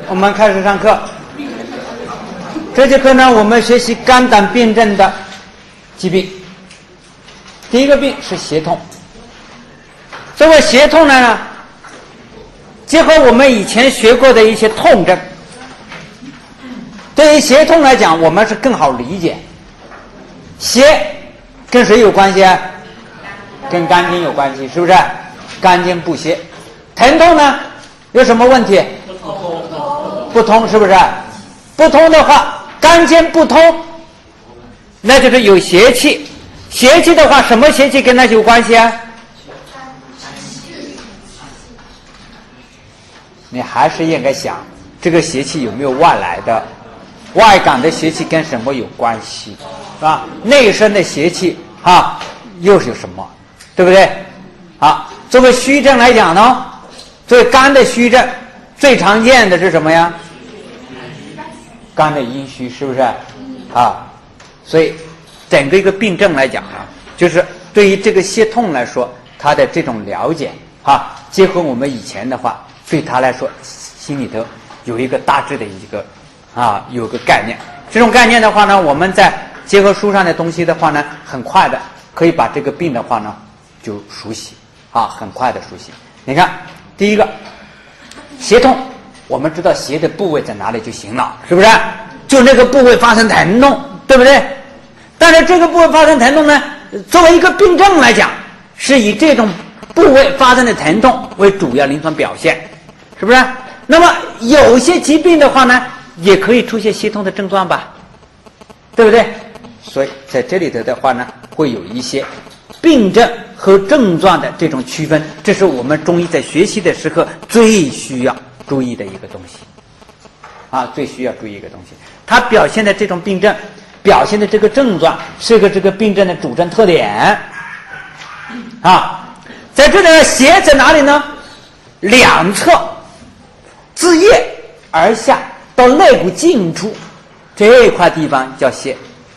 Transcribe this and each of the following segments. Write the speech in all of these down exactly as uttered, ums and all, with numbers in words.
我们开始上课。这节课呢，我们学习肝胆病症的疾病。第一个病是胁痛。这个胁痛呢，结合我们以前学过的一些痛症，对于胁痛来讲，我们是更好理解。胁跟谁有关系啊？跟肝经有关系，是不是？肝经不泄。疼痛呢，有什么问题？ 不通， 不通，是不是？不通的话，肝经不通，那就是有邪气。邪气的话，什么邪气跟它有关系啊？你还是应该想，这个邪气有没有外来的？外感的邪气跟什么有关系？是吧？内生的邪气啊，又是有什么？对不对？啊，作为虚症来讲呢，作为肝的虚症，最常见的是什么呀？肝的阴虚，是不是？啊，所以整个一个病症来讲啊，就是对于这个胁痛来说，它的这种了解啊，结合我们以前的话，对他来说，心里头有一个大致的一个啊，有个概念。这种概念的话呢，我们在结合书上的东西的话呢，很快的可以把这个病的话呢就熟悉啊，很快的熟悉。你看，第一个胁痛，我们知道胁的部位在哪里就行了，是不是？就那个部位发生疼痛，对不对？但是这个部位发生疼痛呢，作为一个病症来讲，是以这种部位发生的疼痛为主要临床表现，是不是？那么有些疾病的话呢，也可以出现胁痛的症状吧，对不对？所以在这里头的话呢，会有一些病症和症状的这种区分，这是我们中医在学习的时候最需要注意的一个东西啊，最需要注意一个东西。它表现的这种病症，表现的这个症状，是个这个病症的主症特点啊。在这里呢，胁在哪里呢？两侧自腋而下到肋骨近处这一块地方叫胁。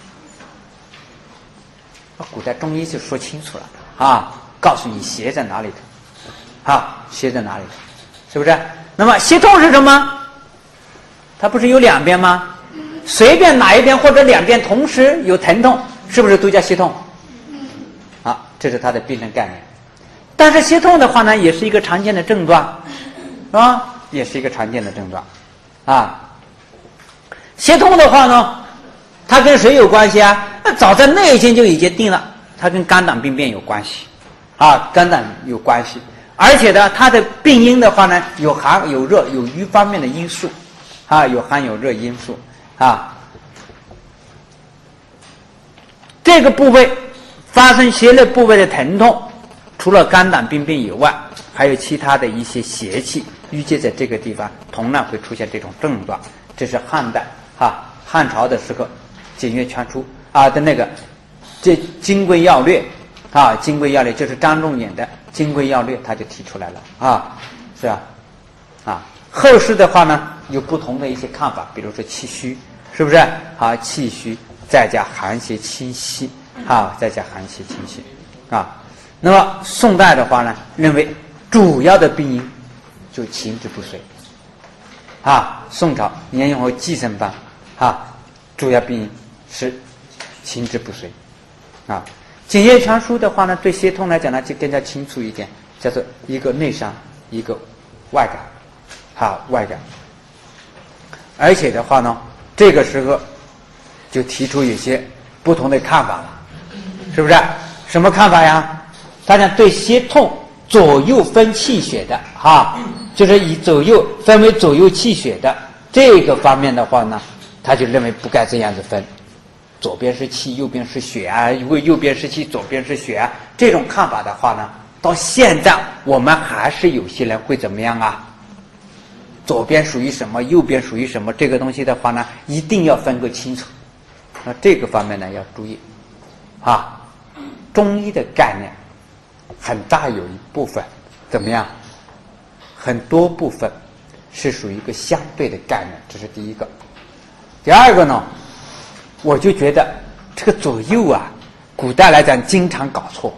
古代中医就说清楚了啊，告诉你胁在哪里的啊，胁在哪里的，是不是？那么胁痛是什么？它不是有两边吗？随便哪一边或者两边同时有疼痛，是不是都叫胁痛？啊，这是它的病症概念。但是胁痛的话呢，也是一个常见的症状，是吧？也是一个常见的症状啊。胁痛的话呢，它跟谁有关系啊？那早在内经就已经定了，它跟肝胆病变有关系啊，肝胆有关系。而且呢，它的病因的话呢，有寒有热有余方面的因素啊，有寒有热因素啊。这个部位发生胁肋部位的疼痛，除了肝胆病变以外，还有其他的一些邪气淤积在这个地方，同样会出现这种症状。这是汉代啊，汉朝的时候简约全书啊的那个这《金匮要略》啊，《金匮要略》就是张仲景的《金匮要略》，他就提出来了啊，是吧？啊，后世的话呢，有不同的一些看法，比如说气虚，是不是？啊，气虚再加寒邪侵袭啊，再加寒邪侵袭啊。那么宋代的话呢，认为主要的病因就情志不遂啊。宋朝年永和继承班啊，主要病因是情志不遂啊。简约全书的话呢，对胁痛来讲呢就更加清楚一点，叫做一个内伤，一个外感，好，外感。而且的话呢，这个时候就提出有些不同的看法了，是不是？什么看法呀？他讲对胁痛左右分气血的哈，就是以左右分为左右气血的这个方面的话呢，他就认为不该这样子分，左边是气，右边是血啊，如果右边是气，左边是血啊，这种看法的话呢，到现在我们还是有些人会怎么样啊？左边属于什么，右边属于什么，这个东西的话呢，一定要分个清楚。那这个方面呢要注意啊，中医的概念很大有一部分怎么样？很多部分是属于一个相对的概念，这是第一个。第二个呢，我就觉得这个左右啊，古代来讲经常搞错，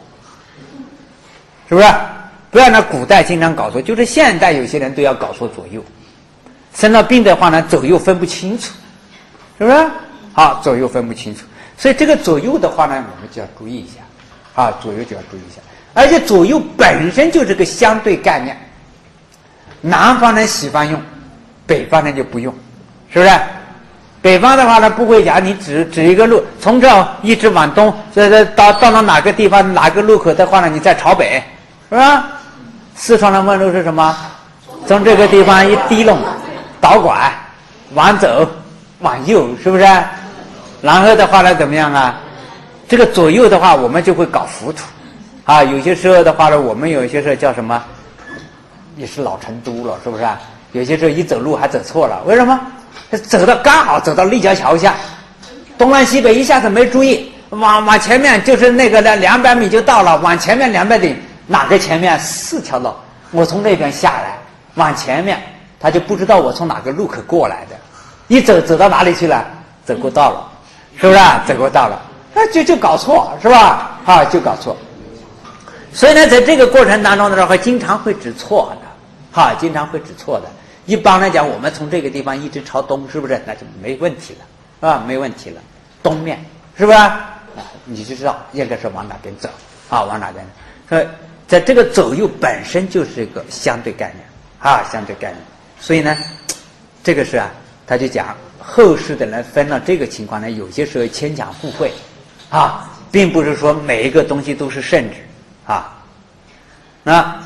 是不是？不要拿古代经常搞错，就是现代有些人都要搞错左右。 生了病的话呢，左右分不清楚，是不是？好，左右分不清楚，所以这个左右的话呢，我们就要注意一下，啊，左右就要注意一下。而且左右本身就是个相对概念，南方人喜欢用，北方人就不用，是不是？北方的话呢，不会讲你指指一个路，从这一直往东，这这到到了哪个地方哪个路口的话呢，你再朝北，是吧？四川人问路是什么？从这个地方一低弄，倒拐，往左，往右，是不是？然后的话呢，怎么样啊？这个左右的话，我们就会搞糊涂。啊，有些时候的话呢，我们有些时候叫什么，也是老成都了，是不是？有些时候一走路还走错了，为什么？走到刚好走到立交桥下，东南西北一下子没注意，往往前面就是那个两百米就到了，往前面两百米，哪个前面四条路，我从那边下来，往前面他就不知道我从哪个路口过来的，一走走到哪里去了？走过道了，是不是？走过道了，那就就搞错，是吧？啊，就搞错。所以呢，在这个过程当中的时候，经常会指错的，哈，经常会指错的。一般来讲，我们从这个地方一直朝东，是不是？那就没问题了，是吧？没问题了，东面是吧？啊，你就知道应该是往哪边走，啊，往哪边。所以，在这个左右本身就是一个相对概念，啊，相对概念。所以呢，这个是啊，他就讲后世的人分了这个情况呢，有些时候牵强附会，啊，并不是说每一个东西都是圣旨。啊，那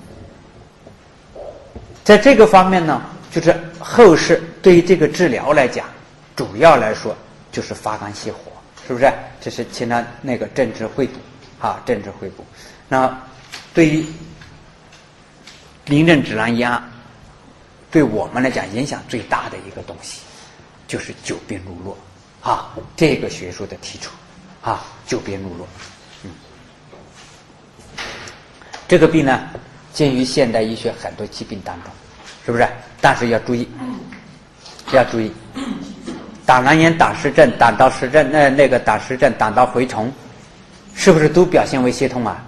在这个方面呢，就是后世对于这个治疗来讲，主要来说就是发肝泻火，是不是？这是其他那个政治会补啊，政治会补。那对于临阵指南医案，对我们来讲影响最大的一个东西，就是久病入络啊，这个学说的提出啊，久病入络。这个病呢，见于现代医学很多疾病当中，是不是？但是要注意，要注意，胆囊炎、胆石症、胆道石症、那那个胆石症、胆道蛔虫，是不是都表现为泻痛啊？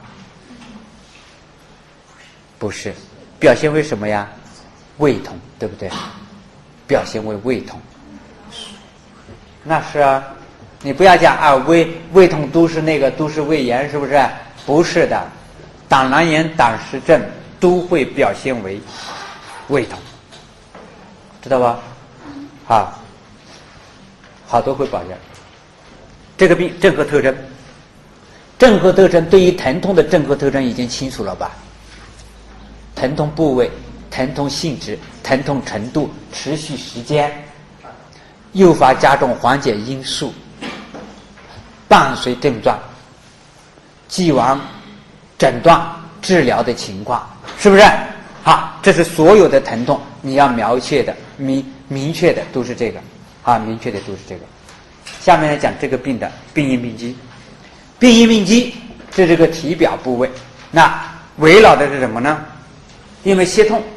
不是，表现为什么呀？胃痛，对不对？表现为胃痛。那是啊，你不要讲啊，胃胃痛都是那个都是胃炎，是不是？不是的。胆囊炎、胆石症都会表现为胃痛，知道吧？啊，好多会表现。这个病症候特征，症候特征对于疼痛的症候特征已经清楚了吧？疼痛部位、疼痛性质、疼痛程度、持续时间、诱发加重缓解因素、伴随症状、既往诊断治疗的情况，是不是？啊，这是所有的疼痛，你要描确的、明明确的都是这个，啊，明确的都是这个。下面来讲这个病的病因病机，病因病机是这个体表部位，那围绕的是什么呢？因为泻痛，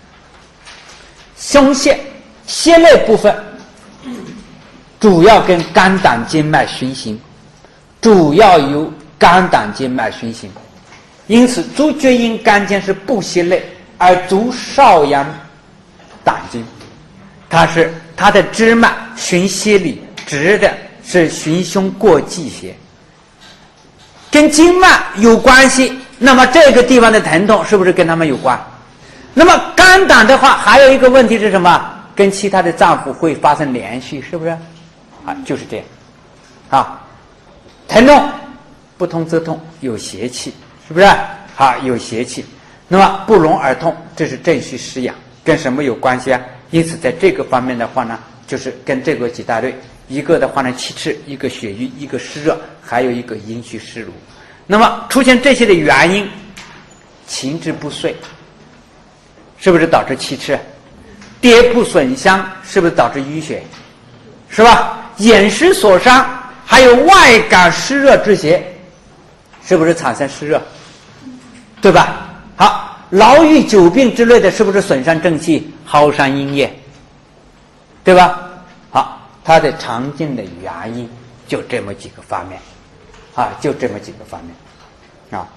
胸泻泻肋部分主要跟肝胆经脉循行，主要由肝胆经脉循行。因此足厥阴肝经是不泻肋，而足少阳胆经它是它的支脉循腭里，直的是循胸过际穴，跟经脉有关系。那么这个地方的疼痛是不是跟他们有关？那么肝胆的话还有一个问题是什么？跟其他的脏腑会发生连续，是不是？啊，就是这样啊。疼痛不通则痛，有邪气，是不是？啊，有邪气。那么不容而痛，这是正虚实养，跟什么有关系啊？因此在这个方面的话呢，就是跟这个几大类，一个的话呢气滞，一个血瘀，一个湿热，还有一个阴虚湿濡。那么出现这些的原因，情志不遂，是不是导致气滞？跌扑损伤，是不是导致淤血？是吧？饮食所伤，还有外感湿热之邪，是不是产生湿热？对吧？好，劳郁久病之类的，是不是损伤正气，耗伤阴液？对吧？好，它的常见的原因就这么几个方面，啊，就这么几个方面，啊，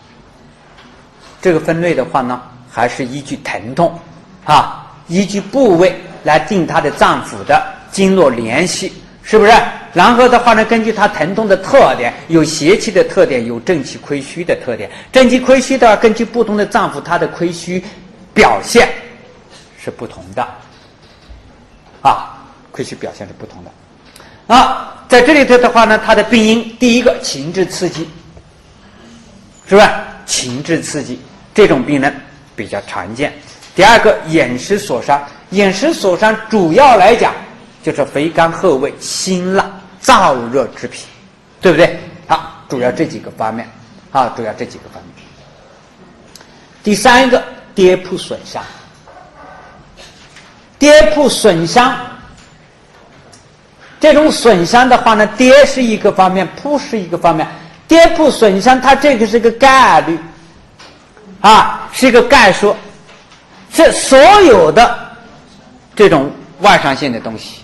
这个分类的话呢，还是依据疼痛，啊，依据部位来定它的脏腑的经络联系，是不是？然后的话呢，根据它疼痛的特点，有邪气的特点，有正气亏虚的特点。正气亏虚的话，根据不同的脏腑，它的亏虚表现是不同的，啊，亏虚表现是不同的。啊，在这里头的话呢，它的病因，第一个情志刺激，是吧？情志刺激这种病人比较常见。第二个，饮食所伤，饮食所伤主要来讲就是肥甘厚味、辛辣、燥热之品，对不对？好，主要这几个方面，啊，主要这几个方面。第三个，跌扑损伤，跌扑损伤。这种损伤的话呢，跌是一个方面，扑是一个方面。跌扑损伤，它这个是个概率，啊，是一个概说，是所有的这种外伤性的东西，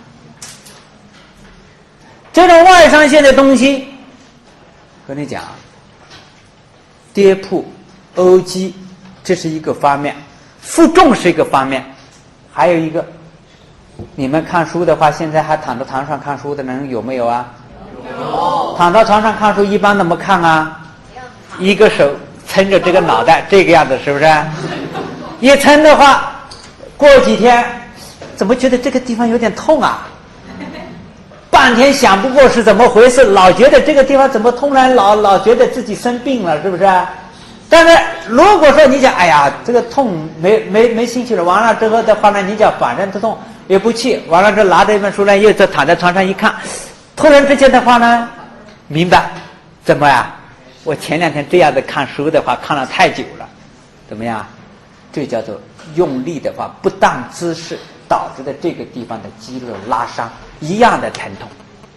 这种外伤性的东西，和你讲，跌扑、殴击，这是一个方面，负重是一个方面，还有一个。你们看书的话，现在还躺在床上看书的人有没有啊？有。躺到床上看书一般怎么看啊？一个手撑着这个脑袋，这个样子是不是？一撑的话，过几天怎么觉得这个地方有点痛啊？半天想不过是怎么回事，老觉得这个地方怎么突然老老觉得自己生病了，是不是？但是如果说你讲，哎呀，这个痛没没没兴趣了，完了之后的话呢，你讲反正这痛也不去，完了之后拿着一本书呢，又在躺在床上一看，突然之间的话呢，明白怎么呀？我前两天这样子看书的话，看了太久了，怎么样？这叫做用力的话，不当姿势导致的这个地方的肌肉拉伤，一样的疼痛，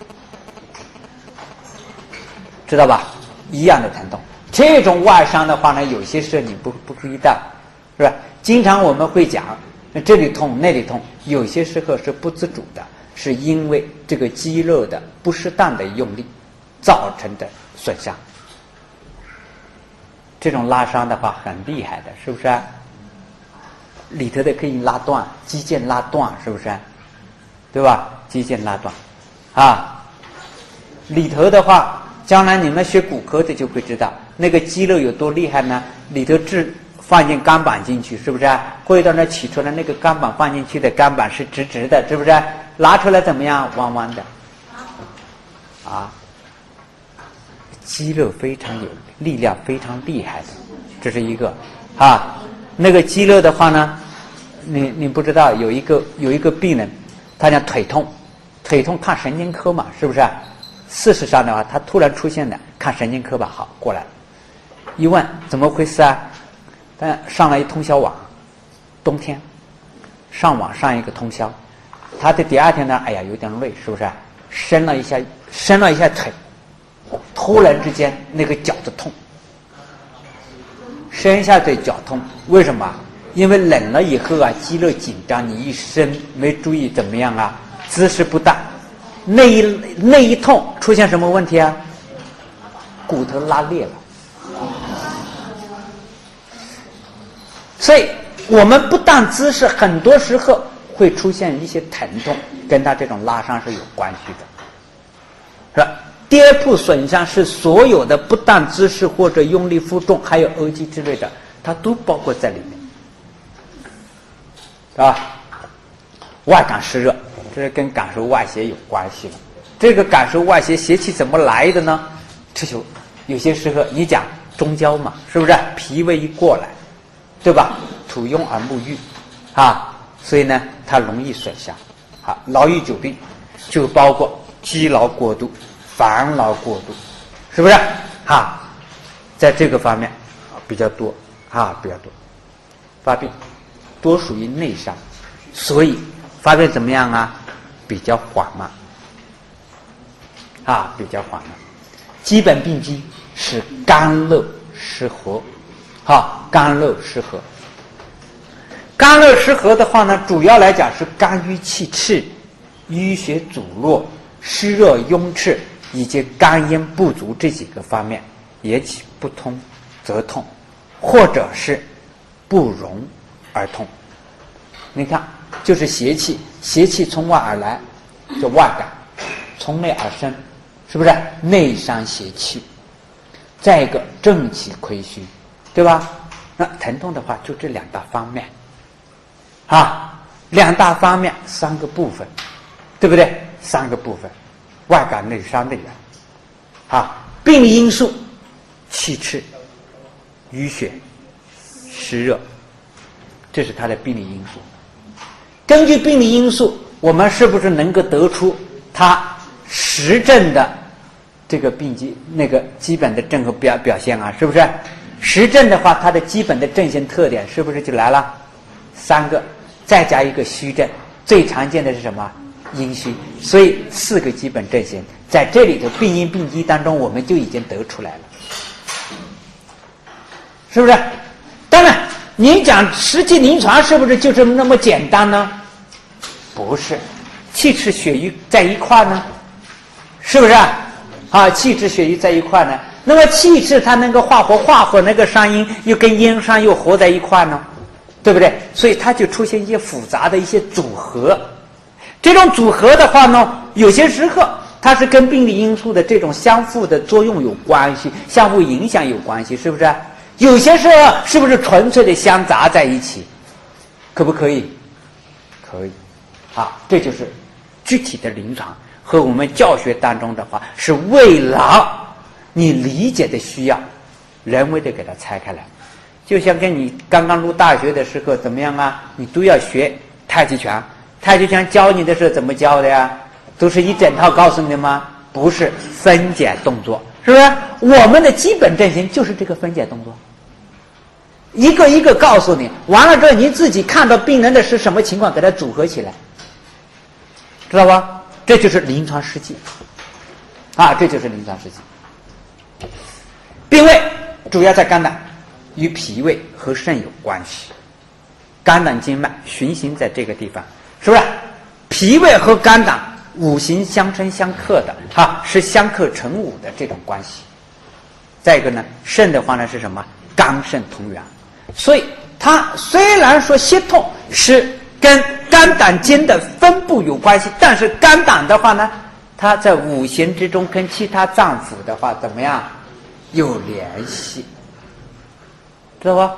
知道吧？一样的疼痛。这种外伤的话呢，有些事你不不注意到，是吧？经常我们会讲，这里痛那里痛，有些时候是不自主的，是因为这个肌肉的不适当的用力造成的损伤。这种拉伤的话很厉害的，是不是啊？里头的可以拉断，肌腱拉断，是不是？对吧？肌腱拉断，啊，里头的话，将来你们学骨科的就会知道，那个肌肉有多厉害呢？里头置放进钢板进去，是不是？过一段时间取出来，那个钢板放进去的钢板是直直的，是不是？拿出来怎么样？弯弯的，啊，肌肉非常有力量，非常厉害的，这是一个啊。那个肌肉的话呢，你你不知道，有一个有一个病人，他讲腿痛，腿痛看神经科嘛，是不是？事实上的话，他突然出现的，看神经科吧，好过来了，一问怎么回事啊？但上了一通宵网，冬天上网上一个通宵，他的第二天呢，哎呀有点累，是不是？伸了一下伸了一下腿，突然之间那个脚就痛，伸一下腿脚痛，为什么？因为冷了以后啊，肌肉紧张，你一伸没注意怎么样啊？姿势不当，那一那一痛出现什么问题啊？骨头拉裂了。所以我们不当姿势，很多时候会出现一些疼痛，跟他这种拉伤是有关系的，是吧？跌扑损伤是所有的不当姿势或者用力负重，还有殴击之类的，它都包括在里面，是吧？外感湿热，这是跟感受外邪有关系了。这个感受外邪邪气怎么来的呢？这就有些时候你讲中焦嘛，是不是？脾胃一过来，对吧？土用而木郁，啊，所以呢，它容易损伤。好，劳逸久病就包括积劳过度、烦劳过度，是不是？哈，在这个方面比较多，啊，比较多。发病多属于内伤，所以发病怎么样啊？比较缓慢，啊，比较缓慢。基本病机是肝漏失和，好，肝漏失和。肝漏失和的话呢，主要来讲是肝郁气赤、淤血阻络、湿热壅赤以及肝阴不足这几个方面也起不通则痛，或者是不容而痛。你看就是邪气，邪气从外而来，叫外感，从内而生，是不是内伤邪气？再一个正气亏虚，对吧？那疼痛的话，就这两大方面，啊，两大方面，三个部分，对不对？三个部分，外感内伤的源，啊，病理因素，气赤、淤血、湿热，这是它的病理因素。根据病理因素，我们是不是能够得出它实证的这个病机那个基本的症和表表现啊？是不是？实证的话，它的基本的症型特点是不是就来了？三个，再加一个虚症，最常见的是什么？阴虚。所以四个基本症型在这里头病因病机当中，我们就已经得出来了，是不是？当然，你讲实际临床是不是就这么那么简单呢？不是，气赤血瘀在一块呢，是不是啊？啊，气滞血瘀在一块呢，那么气滞它能够化火，化火那个伤阴又跟阴伤又合在一块呢，对不对？所以它就出现一些复杂的一些组合。这种组合的话呢，有些时候它是跟病理因素的这种相互的作用有关系，相互影响有关系，是不是？有些时候是不是纯粹的相杂在一起？可不可以？可以。啊，这就是具体的临床。和我们教学当中的话，是为了你理解的需要，人为的给它拆开来。就像跟你刚刚入大学的时候怎么样啊？你都要学太极拳，太极拳教你的时候怎么教的呀？都是一整套告诉你的吗？不是，分解动作，是不是？我们的基本阵型就是这个分解动作，一个一个告诉你，完了之后你自己看到病人的是什么情况，给它组合起来，知道吧？这就是临床实际啊，这就是临床实际。病位主要在肝胆，与脾胃和肾有关系。肝胆经脉循行在这个地方，是不是？脾胃和肝胆五行相生相克的啊，是相克成五的这种关系。再一个呢，肾的话呢是什么？肝肾同源，所以它虽然说胁痛是跟肝胆经的分布有关系，但是肝胆的话呢，它在五行之中跟其他脏腑的话怎么样有联系，知道吧？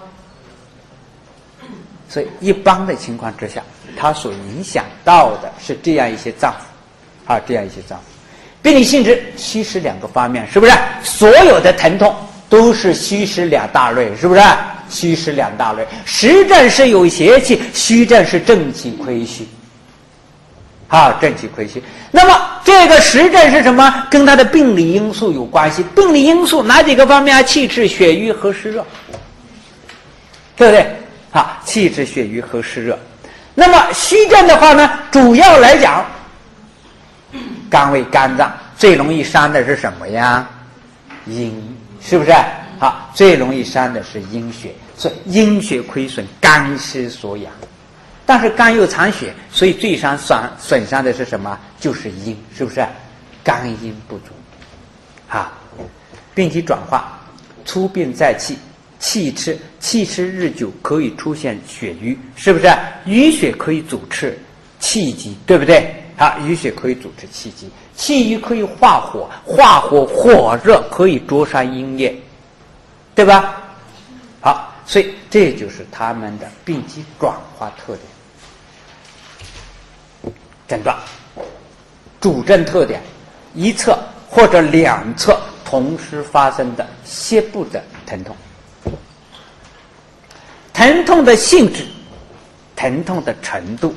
所以一般的情况之下，它所影响到的是这样一些脏腑啊，这样一些脏腑。病理性质虚实两个方面，是不是？所有的疼痛都是虚实两大类，是不是？虚实两大类，实症是有邪气，虚症是正气亏虚。啊，正气亏虚。那么这个实症是什么？跟它的病理因素有关系。病理因素哪几个方面啊？气滞、血瘀和湿热，对不对？啊，气滞、血瘀和湿热。那么虚症的话呢，主要来讲，肝胃、肝脏最容易伤的是什么呀？阴，是不是？啊，最容易伤的是阴血，所以阴血亏损，肝失所养。但是肝又藏血，所以最伤损损伤的是什么？就是阴，是不是？肝阴不足，啊，病机转化，出病在气，气滞，气滞日久可以出现血瘀，是不是？淤血可以阻滞气机，对不对？啊，淤血可以阻滞气机，气瘀可以化火，化火火热可以灼伤阴液，对吧？好，所以这就是他们的病机转化特点。诊断主症特点，一侧或者两侧同时发生的胁部的疼痛，疼痛的性质，疼痛的程度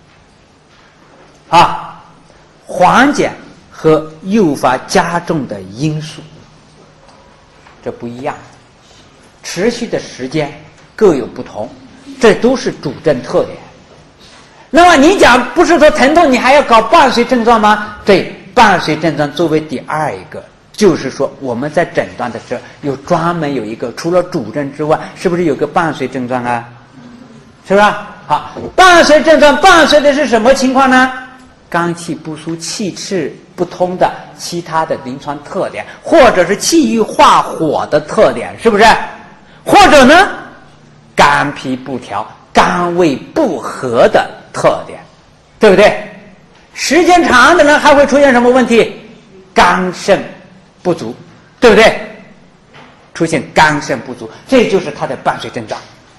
啊，缓解和诱发加重的因素，这不一样，持续的时间各有不同，这都是主症特点。那么你讲不是说疼痛你还要搞伴随症状吗？对，伴随症状作为第二一个，就是说我们在诊断的时候有专门有一个，除了主症之外，是不是有个伴随症状啊？是吧？好，伴随症状伴随的是什么情况呢？肝气不舒、气滞不通的其他的临床特点，或者是气郁化火的特点，是不是？或者呢，肝脾不调、肝胃不和的特点，对不对？时间长的人还会出现什么问题？肝肾不足，对不对？出现肝肾不足，这就是它的伴随症状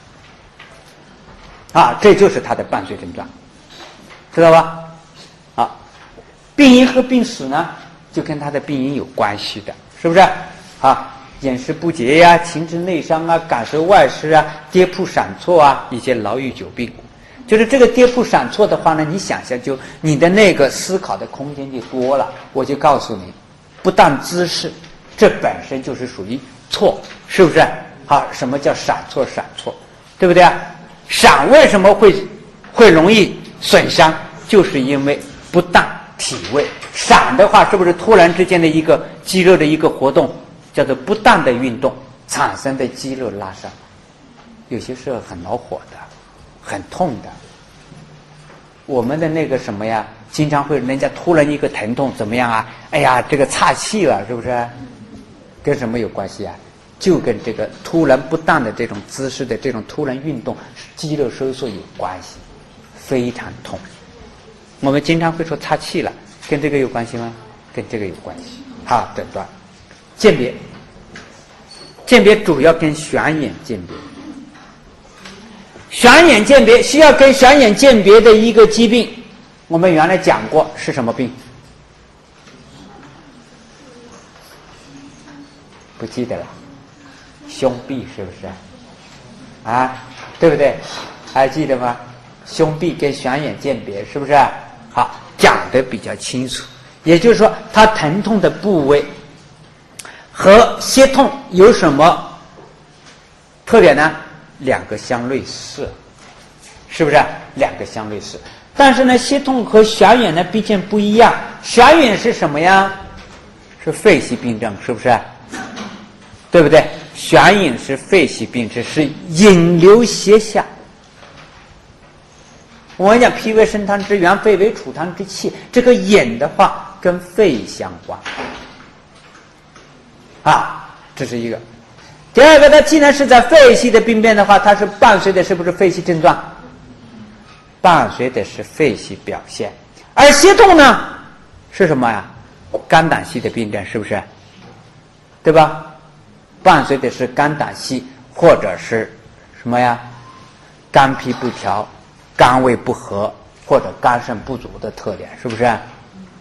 啊，这就是它的伴随症状，知道吧？啊，病因和病史呢，就跟它的病因有关系的，是不是？啊，饮食不节呀、情志内伤啊、感受外失啊、跌扑闪错啊，一些劳郁久病。就是这个跌扑闪错的话呢，你想想就你的那个思考的空间就多了。我就告诉你，不当姿势，这本身就是属于错，是不是？好，什么叫闪错？闪错，对不对啊？闪为什么会会容易损伤？就是因为不当体位。闪的话，是不是突然之间的一个肌肉的一个活动，叫做不当的运动产生的肌肉拉伤，有些是很恼火的，很痛的。我们的那个什么呀，经常会人家突然一个疼痛怎么样啊？哎呀，这个岔气了，是不是？跟什么有关系啊？就跟这个突然不当的这种姿势的这种突然运动，肌肉收缩有关系，非常痛。我们经常会说岔气了，跟这个有关系吗？跟这个有关系。好，诊断鉴别，鉴别主要跟玄眼鉴别。玄眼鉴别需要跟玄眼鉴别的一个疾病，我们原来讲过是什么病？不记得了，胸痹是不是？啊，对不对？还记得吗？胸痹跟玄眼鉴别是不是？好，讲得比较清楚。也就是说，它疼痛的部位和胁痛有什么特点呢？两个相类似，是不是？两个相类似，但是呢，胁痛和眩眼呢毕竟不一样。眩眼是什么呀？是肺系病症，是不是？对不对？眩眼是肺系病症，是引流胁下。我们讲脾为升汤之源，肺为储汤之器，这个引的话跟肺相关啊，这是一个。第二个，它既然是在肺系的病变的话，它是伴随的是不是肺系症状？伴随的是肺系表现。而胁痛呢是什么呀？肝胆系的病症，是不是？对吧？伴随的是肝胆系或者是什么呀？肝脾不调、肝胃不和或者肝肾不足的特点，是不是？啊，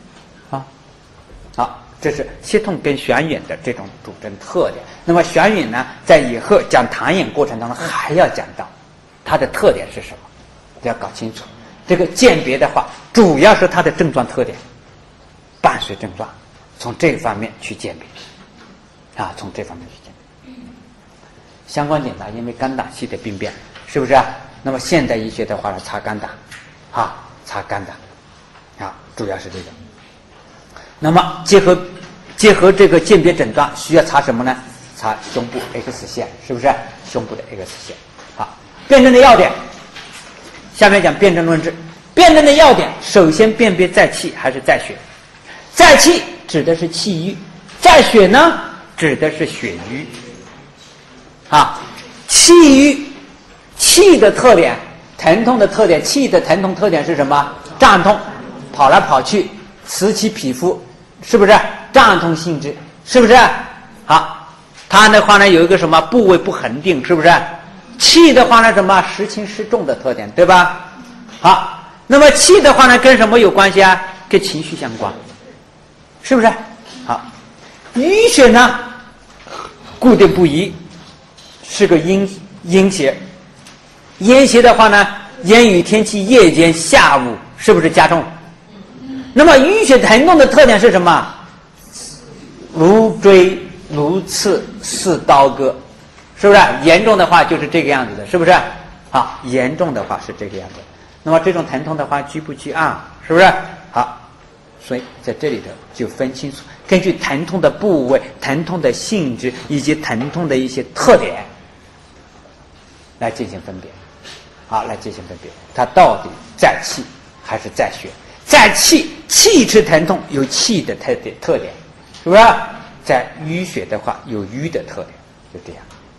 好。这是胁痛跟眩眼的这种主症特点。那么眩眼呢，在以后讲痰饮过程当中还要讲到它的特点是什么，要搞清楚。这个鉴别的话，主要是它的症状特点、伴随症状，从这方面去鉴别啊，从这方面去鉴别。相关检查，因为肝胆系的病变，是不是啊？那么现代医学的话是查肝胆，啊，查肝胆，啊，主要是这个。那么结合结合这个鉴别诊断，需要查什么呢？查胸部 X 线，是不是？胸部的 X 线。好，辨证的要点，下面讲辨证论治。辨证的要点，首先辨别在气还是在血。在气指的是气瘀，在血呢指的是血瘀。啊，气瘀，气的特点，疼痛的特点，气的疼痛特点是什么？胀痛，跑来跑去，刺激皮肤。是不是胀痛性质？是不是？好，它的话呢有一个什么部位不恒定，是不是？气的话呢什么时轻时重的特点，对吧？好，那么气的话呢跟什么有关系啊？跟情绪相关，是不是？好，淤血呢固定不移，是个阴阴邪。阴邪的话呢，烟雨天气夜间下午是不是加重？那么淤血疼痛的特点是什么？如锥如刺似刀割，是不是？严重的话就是这个样子的，是不是？好，严重的话是这个样子。那么这种疼痛的话居不居暗，是不是？好，所以在这里头就分清楚，根据疼痛的部位、疼痛的性质以及疼痛的一些特点来进行分别。好，来进行分别，它到底在气还是在血？在气，气之疼痛有气的特点特点，是不是？在淤血的话有淤的特点，就这样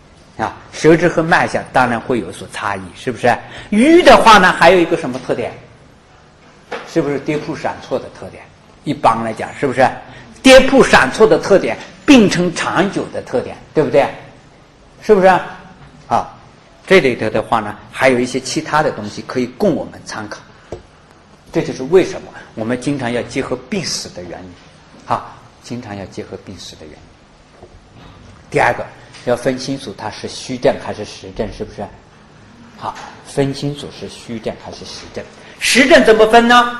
啊，舌质和脉象当然会有所差异，是不是？瘀的话呢，还有一个什么特点？是不是跌扑闪挫的特点？一般来讲，是不是跌扑闪挫的特点，病程长久的特点，对不对？是不是？啊，这里头的话呢，还有一些其他的东西可以供我们参考。这就是为什么我们经常要结合病史的原因。好，经常要结合病史的原因。第二个，要分清楚它是虚症还是实症，是不是？好，分清楚是虚症还是实症。实症怎么分呢？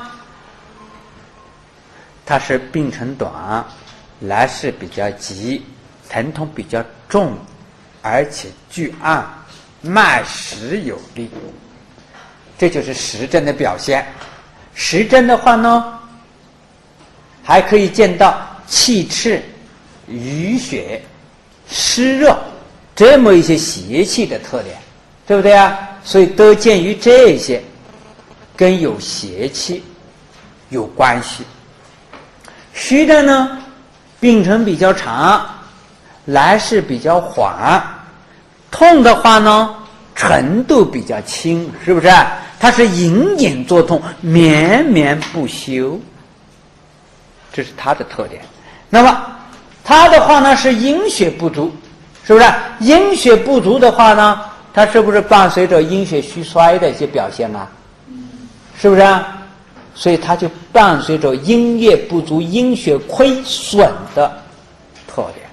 它是病程短，来势比较急，疼痛比较重，而且具按，脉实有力，这就是实症的表现。实症的话呢，还可以见到气赤、淤血、湿热这么一些邪气的特点，对不对啊？所以都见于这些跟有邪气有关系。虚症呢，病程比较长，来势比较缓，痛的话呢，程度比较轻，是不是？它是隐隐作痛，绵绵不休，这是它的特点。那么它的话呢，是阴血不足，是不是？阴血不足的话呢，它是不是伴随着阴血虚衰的一些表现啊？是不是？所以它就伴随着阴液不足、阴血亏损的特点。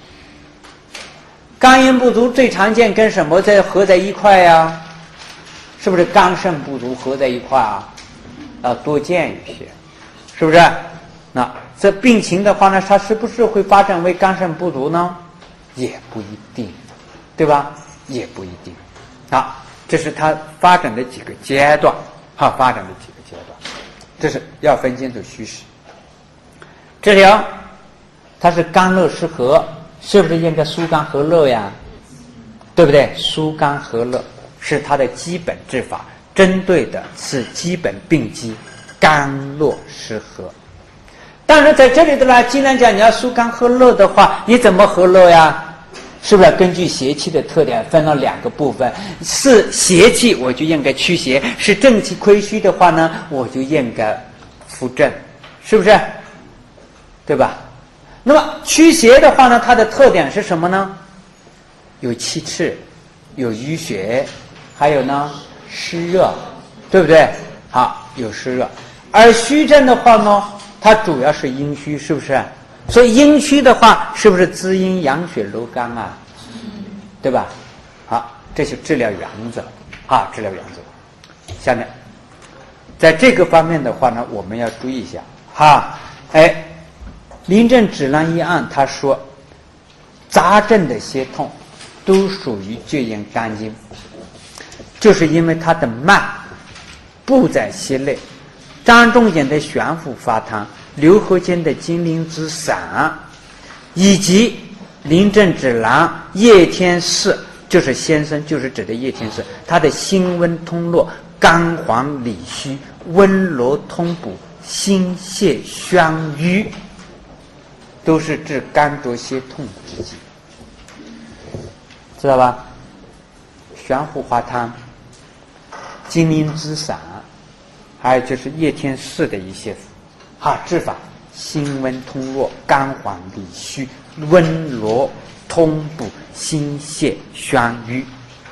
肝阴不足最常见跟什么在合在一块呀？是不是肝肾不足合在一块啊？要多见一些，是不是？那这病情的话呢，它是不是会发展为肝肾不足呢？也不一定，对吧？也不一定。啊，这是它发展的几个阶段，哈，发展的几个阶段，这是要分清楚虚实。治疗它是肝热湿和，是不是应该疏肝和热呀？对不对？疏肝和热是它的基本治法，针对的是基本病机，肝络湿和。但是在这里的呢，既然讲你要疏肝和热的话，你怎么和热呀？是不是根据邪气的特点分了两个部分？是邪气我就应该驱邪，是正气亏虚的话呢，我就应该扶正，是不是？对吧？那么驱邪的话呢，它的特点是什么呢？有气赤，有淤血，还有呢湿热，对不对？好，有湿热。而虚症的话呢，它主要是阴虚，是不是？所以阴虚的话，是不是滋阴养血柔肝啊？对吧？好，这是治疗原则啊，治疗原则。下面，在这个方面的话呢，我们要注意一下哈。哎，临症指南一案他说，杂症的些痛都属于厥阴肝经，就是因为它的脉不在胁内，张仲景的悬浮发汤，刘和间的金鳞之散，以及临症指南叶天士，就是先生，就是指的叶天士，他的辛温通络，肝黄理虚，温络通补，心泻宣瘀，都是治肝浊胁痛之剂，知道吧？悬浮发汤、金鳞之散，还有就是叶天士的一些啊治法，辛温通络，肝黄理虚，温络通补，心泻宣瘀，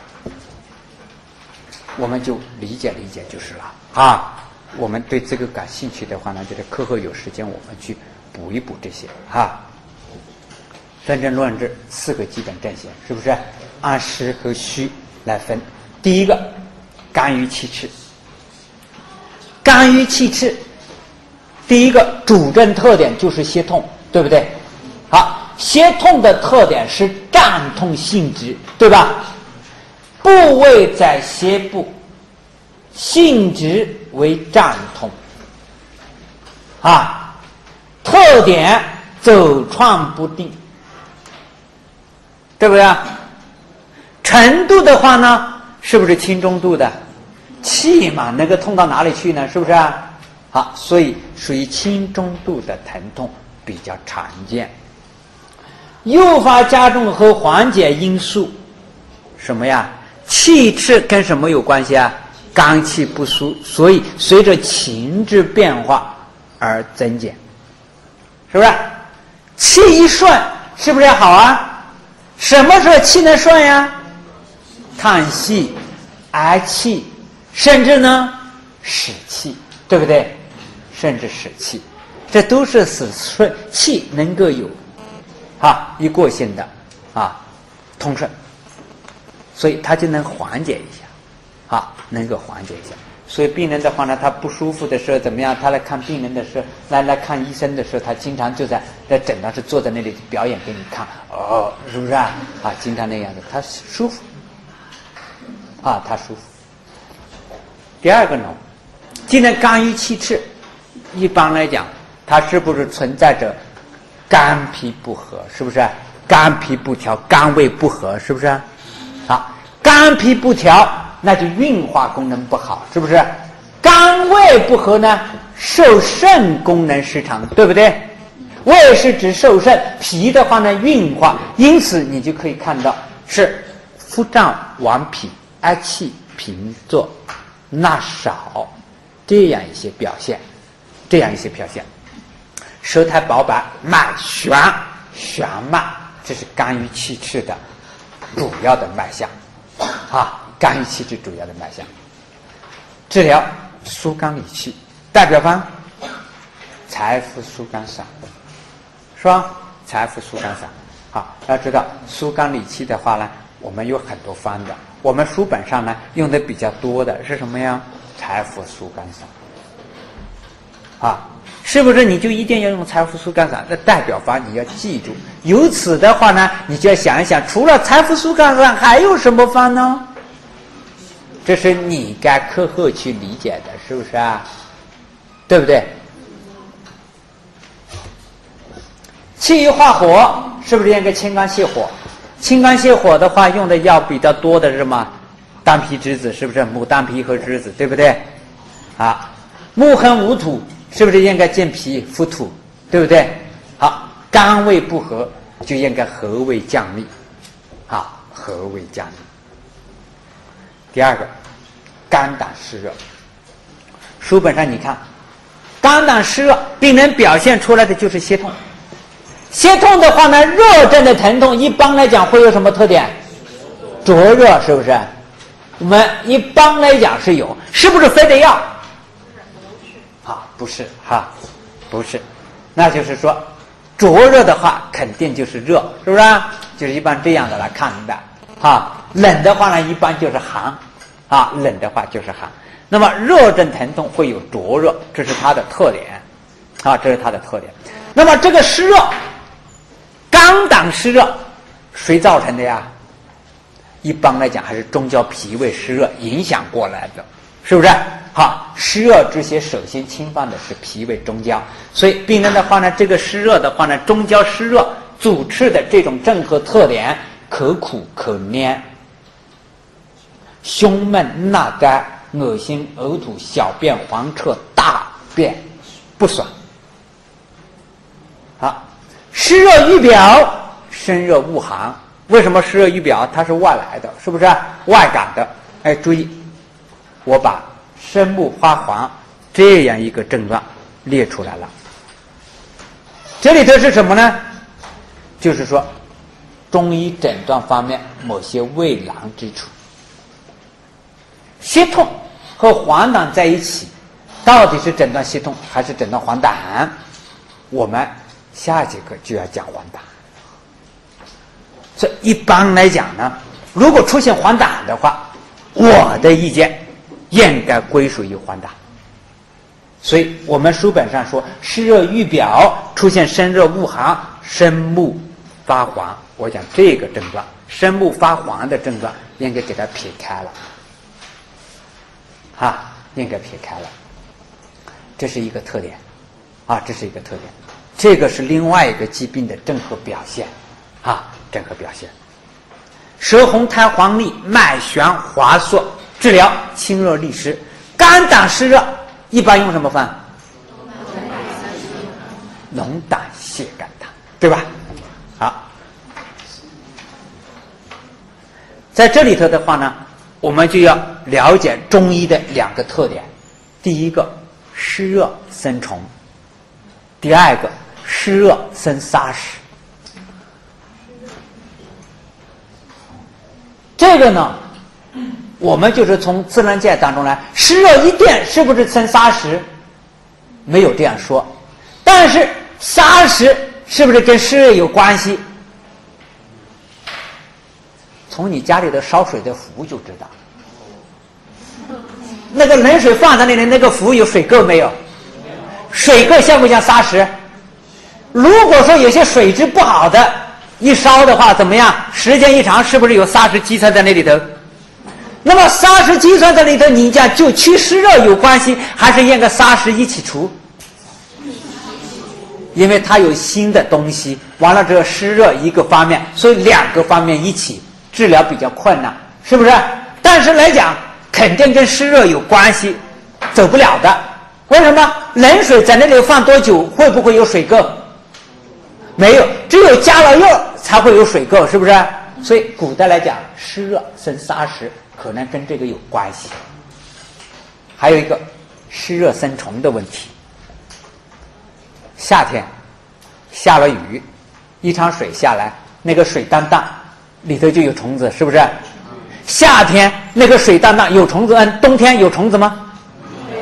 我们就理解理解就是了啊。我们对这个感兴趣的话呢，就是课后有时间我们去补一补这些啊。分症论治四个基本症型，是不是按实和虚来分？第一个，肝郁气赤。肝郁气赤，第一个主症特点就是胁痛，对不对？好，胁痛的特点是胀痛性质，对吧？部位在胁部，性质为胀痛，啊，特点走窜不定，对不对？程度的话呢，是不是轻中度的？气嘛，那个痛到哪里去呢？是不是啊？好，所以属于轻中度的疼痛比较常见。诱发加重和缓解因素什么呀？气滞跟什么有关系啊？肝气不舒，所以随着情志变化而增减，是不是？气一顺，是不是好啊？什么时候气能顺呀？叹息、哀气，甚至呢使气，对不对？甚至使气，这都是使顺气能够有啊一过性的啊通顺，所以它就能缓解一下啊，能够缓解一下。所以病人的话呢，他不舒服的时候怎么样？他来看病人的时候，来来看医生的时候，他经常就在在诊断室坐在那里表演给你看，哦，是不是啊？啊，经常那样的，他舒服啊，他舒服。第二个呢，既然肝郁气滞，一般来讲，它是不是存在着肝脾不和？是不是？肝脾不调，肝胃不和，是不是？啊，肝脾不调，那就运化功能不好，是不是？肝胃不和呢，受肾功能失常，对不对？胃是指受肾，脾的话呢运化，因此你就可以看到是腹胀顽脾，哀气平坐，纳少，这样一些表现，这样一些表现。舌苔薄白，脉弦弦脉，这是肝郁气滞的主要的脉象啊，肝郁气滞主要的脉象。治疗疏肝理气，代表方柴胡疏肝散，是吧？柴胡疏肝散。好，要知道疏肝理气的话呢，我们有很多方的，我们书本上呢用的比较多的是什么呀？柴胡疏肝散。啊，是不是你就一定要用柴胡疏肝散？那代表方你要记住。由此的话呢，你就要想一想，除了柴胡疏肝散，还有什么方呢？这是你该课后去理解的，是不是啊？对不对？气郁化火，是不是应该清肝泻火？清肝泻火的话，用的药比较多的是什么？丹皮栀子，是不是？牡丹皮和栀子，对不对？啊，木横无土，是不是应该健脾复土，对不对？好，肝胃不和，就应该和胃降利，好，和胃降利。第二个，肝胆湿热。书本上你看，肝胆湿热，病人表现出来的就是胁痛。胁痛的话呢，热症的疼痛一般来讲会有什么特点？灼热，是不是？我们一般来讲是有，是不是非得要？啊，不是哈，不是，那就是说，灼热的话肯定就是热，是不是？就是一般这样的来看的。啊，冷的话呢，一般就是寒，啊，冷的话就是寒。那么热症疼痛会有灼热，这是它的特点，啊，这是它的特点。那么这个湿热，肝胆湿热，谁造成的呀？一般来讲还是中焦脾胃湿热影响过来的，是不是？好，湿热这些首先侵犯的是脾胃中焦，所以病人的话呢，这个湿热的话呢，中焦湿热主治的这种症候特点，可苦可黏，胸闷纳干，恶心呕吐，小便黄赤，大便不爽。好，湿热郁表，身热恶寒。为什么湿热郁表？它是外来的，是不是外感的？哎，注意，我把生目发黄这样一个症状列出来了。这里头是什么呢？就是说中医诊断方面某些畏难之处。胁痛和黄疸在一起，到底是诊断胁痛还是诊断黄疸？我们下节课就要讲黄疸。这一般来讲呢，如果出现黄疸的话，我的意见应该归属于黄疸。所以我们书本上说湿热郁表，出现身热恶寒，生目发黄，我讲这个症状，生目发黄的症状应该给它撇开了，啊，应该撇开了，这是一个特点，啊，这是一个特点，这个是另外一个疾病的症候表现，啊，症候表现。舌红苔黄腻，脉弦滑缩，治疗清热利湿。肝胆湿热一般用什么方？龙胆泻肝汤，对吧？好， 在这里头的话呢，我们就要了解中医的两个特点：第一个，湿热生虫；第二个，湿热生砂石。这个呢，我们就是从自然界当中来，湿热一定是不是生砂石？没有这样说，但是砂石是不是跟湿热有关系？从你家里的烧水的壶就知道，那个冷水放在那里，那个壶有水垢没有？水垢像不像砂石？如果说有些水质不好的，一烧的话怎么样？时间一长，是不是有砂石积存在那里头？那么砂石积存在里头，你讲就祛湿热有关系，还是验个砂石一起除？因为它有新的东西，完了之后湿热一个方面，所以两个方面一起治疗比较困难，是不是？但是来讲，肯定跟湿热有关系，走不了的。为什么？冷水在那里放多久，会不会有水垢？没有，只有加了热才会有水垢，是不是？所以古代来讲，湿热生砂石，可能跟这个有关系。还有一个湿热生虫的问题。夏天下了雨，一场水下来，那个水荡荡里头就有虫子，是不是？夏天那个水荡荡有虫子，嗯，冬天有虫子吗？没有。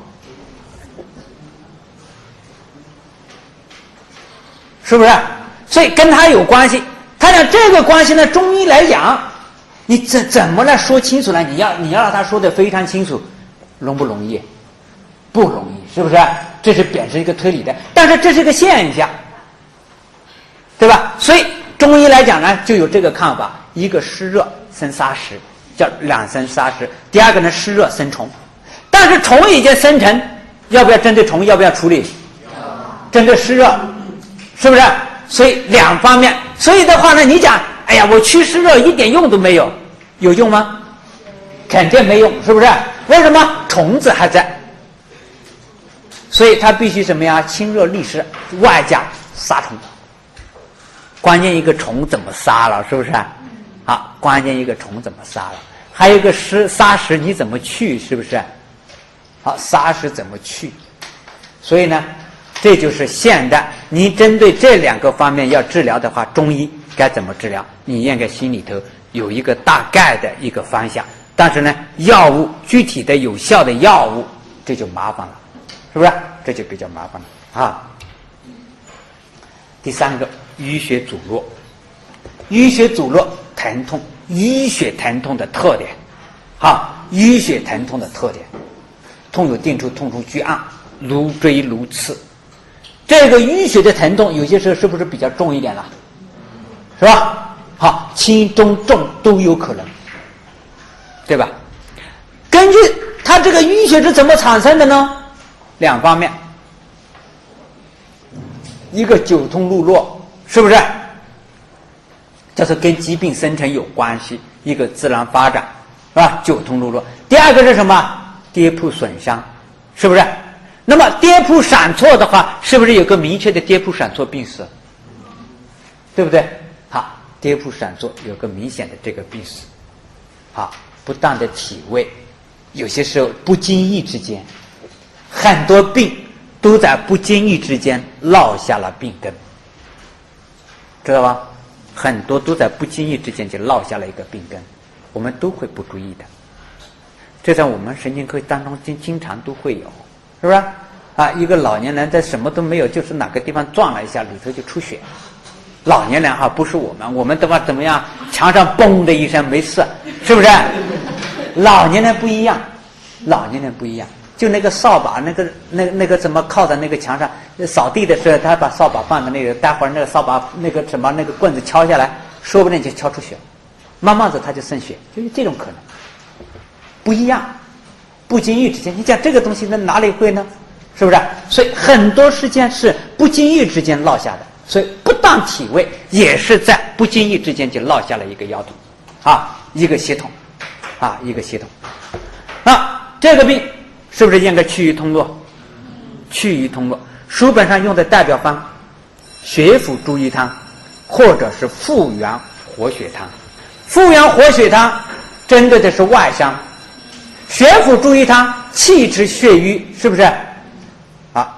是不是？所以跟它有关系。他讲这个关系呢，中医来讲，你怎怎么来说清楚呢？你要你要让他说的非常清楚，容不容易？不容易，是不是？这是本身一个推理的，但是这是个现象，对吧？所以中医来讲呢，就有这个看法：一个湿热生砂石，叫两生砂石；第二个呢，湿热生虫。但是虫已经生成，要不要针对虫？要不要处理？针对湿热，是不是？所以两方面。所以的话呢，你讲，哎呀，我祛湿热一点用都没有，有用吗？肯定没用，是不是？为什么？虫子还在。所以它必须什么呀？清热利湿，外加杀虫。关键一个虫怎么杀了，是不是？好，关键一个虫怎么杀了？还有一个湿砂石你怎么去，是不是？好，砂石怎么去？所以呢，这就是现代你针对这两个方面要治疗的话，中医该怎么治疗？你应该心里头有一个大概的一个方向。但是呢，药物具体的有效的药物，这就麻烦了。是不是？这就比较麻烦了啊。第三个，淤血阻络。淤血阻络，疼痛，淤血疼痛的特点，哈，淤血疼痛的特点，痛有定处，痛处居按，如锥如刺。这个淤血的疼痛，有些时候是不是比较重一点了？是吧？好，轻中重都有可能，对吧？根据它这个淤血是怎么产生的呢？两方面，一个久痛路络，是不是？这是跟疾病生成有关系，一个自然发展，是吧？久痛路络。第二个是什么？跌扑损伤，是不是？那么跌扑闪挫的话，是不是有个明确的跌扑闪挫病史？对不对？好，跌扑闪挫有个明显的这个病史，好，不当的体位，有些时候不经意之间。很多病都在不经意之间落下了病根，知道吧？很多都在不经意之间就落下了一个病根，我们都会不注意的。这在我们神经科当中经经常都会有，是不是？啊，一个老年人在什么都没有，就是哪个地方撞了一下，里头就出血。老年人哈，不是我们，我们的话怎么样？墙上嘣的一声没事，是不是？老年人不一样，老年人不一样。就那个扫把，那个那那个怎么靠在那个墙上扫地的时候，他把扫把放在那个，待会儿那个扫把那个什么那个棍子敲下来，说不定就敲出血，慢慢的他就渗血，就是这种可能。不一样，不经意之间，你讲这个东西在哪里会呢？是不是？所以很多时间是不经意之间落下的，所以不当体位也是在不经意之间就落下了一个腰痛，啊，一个系统，啊，一个系统。那这个病。是不是应该去瘀通络？去瘀通络，书本上用的代表方，血府逐瘀汤，或者是复原活血汤。 复阳活血汤针对的是外伤，血府注意汤气滞血瘀，是不是？啊，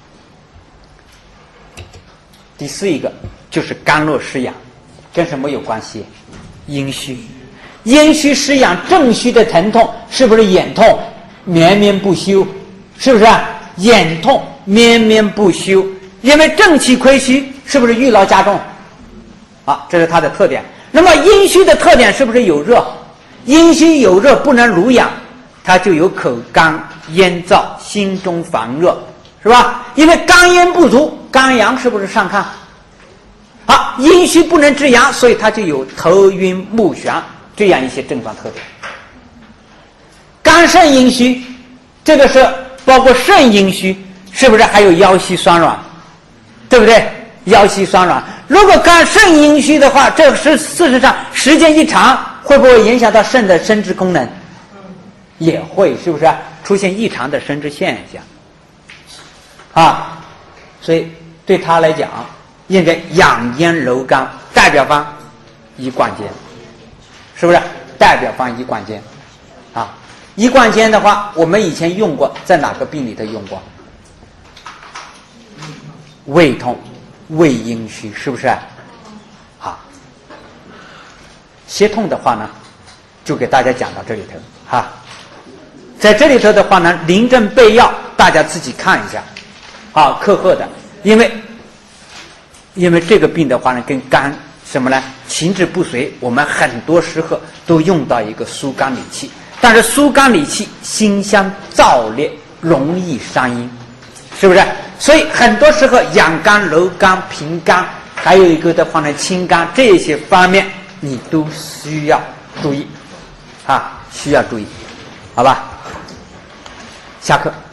第四一个就是肝络湿痒，跟什么有关系？阴虚，阴虚湿痒，正虚的疼痛是不是眼痛绵绵不休？是不是？眼痛绵绵不休，因为正气亏虚，是不是郁劳加重？啊，这是它的特点。那么阴虚的特点是不是有热？阴虚有热不能濡养，它就有口干咽燥、心中烦热，是吧？因为肝阴不足，肝阳是不是上亢？好，阴虚不能制阳，所以它就有头晕目眩这样一些症状特点。肝肾阴虚，这个是包括肾阴虚，是不是还有腰膝酸软？对不对？腰膝酸软，如果肝肾阴虚的话，这是事实上时间一长，会不会影响到肾的生殖功能？也会，是不是出现异常的生殖现象？啊，所以对他来讲，应该养咽柔肝，代表方一贯煎，是不是？代表方一贯煎，啊，一贯煎的话，我们以前用过，在哪个病里头用过？胃痛。胃阴虚，是不是？好，胁痛的话呢，就给大家讲到这里头哈。在这里头的话呢，临症备药，大家自己看一下，啊，克贺的，因为因为这个病的话呢，跟肝什么呢？情志不遂，我们很多时候都用到一个疏肝理气，但是疏肝理气辛香燥烈，容易伤阴，是不是？所以很多时候养肝、柔肝、平肝，还有一个的话呢，清肝，这些方面你都需要注意，啊，需要注意，好吧？下课。